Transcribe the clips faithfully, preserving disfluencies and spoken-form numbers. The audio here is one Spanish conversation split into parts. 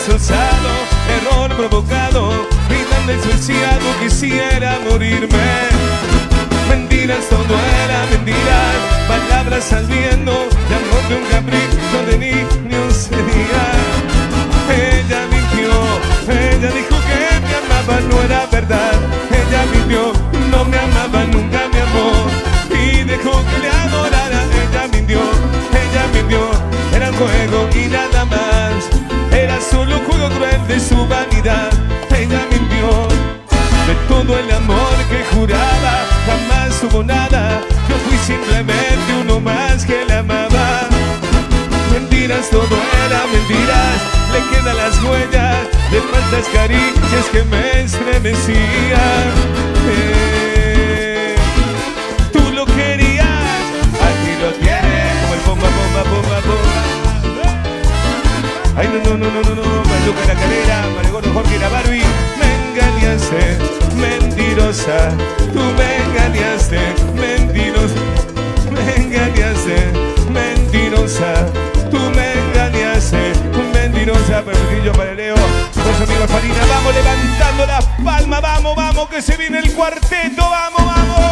destrozado, error provocado, gritando ensuciado, quisiera morirme. Mentiras, todo era mentiras, palabras al viento, de amor de un capricho de niño sería. Ella mintió, ella dijo que me amaba, no era verdad. Ella mintió, no me amaba, nunca me amó, y dejó que le adorara. Ella mintió, ella mintió, era un juego y nada más. Era solo un juego cruel de su vanidad. Ella mintió, de todo el amor que juraba, jamás hubo nada. Yo fui simplemente uno más que la amaba. Mentiras, todo era mentiras, le quedan las huellas de falsas caricias que me estremecían. Eh, tú lo querías, aquí lo tienes, como el bomba, bomba, bomba, bomba. Ay, no, no, no, no, no, no, Maluca la Calera, Maregordo, Jorge, la Barbie. Me engañaste, mentirosa, tú me engañaste, mentirosa, me engañaste, mentirosa, tú me engañaste, mentirosa. Perfectillo para Leo, dos amigos Farina, vamos levantando la palma, vamos, vamos, que se viene el cuarteto, vamos, vamos.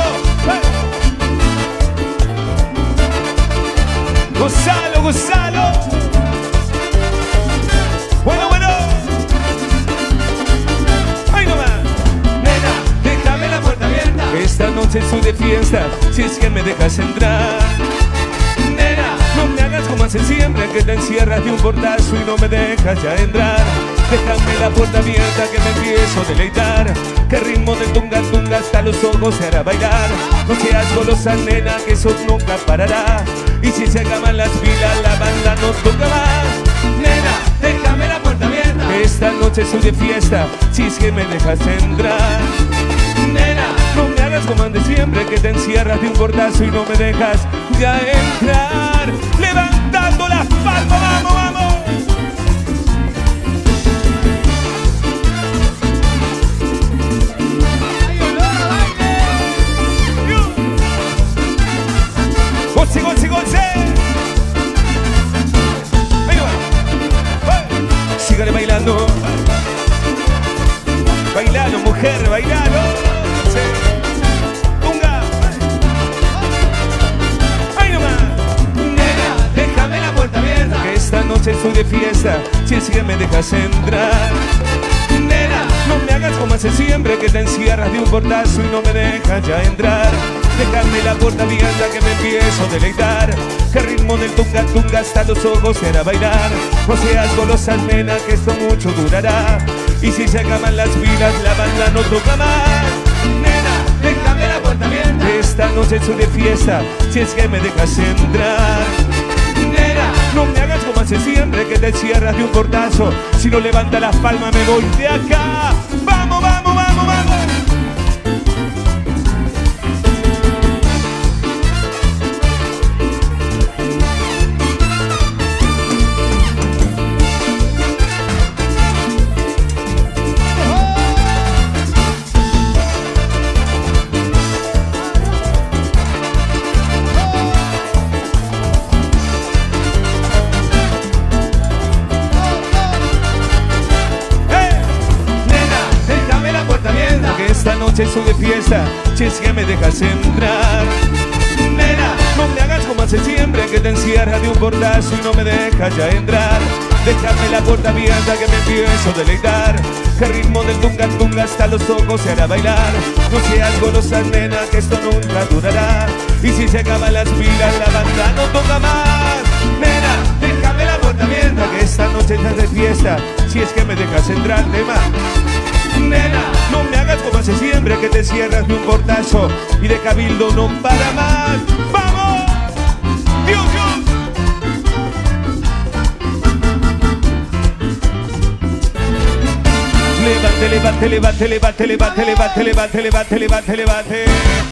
Gozalo, gozalo. Bueno, bueno. Ay, no más. Nena, déjame la puerta abierta. Esta noche estoy de fiesta, si es que me dejas entrar. Nena, no me hagas como haces siempre, que te encierras de un portazo y no me dejas ya entrar. Déjame la puerta abierta que me empiezo a deleitar, que ritmo de tunga tunga hasta los ojos se hará bailar. No seas golosa, nena, que eso nunca parará, y si se acaban las pilas la banda no toca más. Nena, déjame la puerta abierta. Esta noche estoy de fiesta, si es que me dejas entrar. Nena, no me hagas como antes siempre, que te encierras de un portazo y no me dejas ya entrar. Levantando las palmas, vamos, vamos. Goce, goce, goce. Ahí va. Sígale bailando. Bailalo, mujer, bailalo. Tunga. Ahí nomás. Nena, déjame la puerta abierta, que esta noche estoy de fiesta, si es que me dejas entrar. Nena, no me hagas como haces siempre, que te encierras de un portazo y no me dejas ya entrar. Déjame la puerta abierta que me empiezo a deleitar, que ritmo del tunga tunga hasta los ojos se hará bailar. No seas golosa, nena, que esto mucho durará, y si se acaban las pilas la banda no toca más. Nena, déjame la puerta abierta. Esta noche estoy de fiesta, si es que me dejas entrar. Nena, no me hagas como haces siempre, que te cierras de un portazo. Si no levanta las palmas me voy de acá. Vamos, vamos, vamos, vamos. Esta noche estoy de fiesta, si es que me dejas entrar. Nena, no me hagas como haces siempre, que te encierras de un portazo y no me dejas ya entrar. Déjame la puerta abierta que me empiezo a deleitar, que ritmo del tunga tunga hasta los ojos se hará bailar. No seas golosa, nena, que esto nunca durará, y si se acaban las pilas la banda no toca más. Nena, déjame la puerta abierta, que esta noche estás de fiesta, si es que me dejas entrar. Tema. Nena, no me hagas como haces siempre, que te cierras de un portazo y de cabildo no para más. ¡Vamos! ¡Dios, Dios! Levante, levante, levante, levante, levante, levante, levante, levante, levante, levante.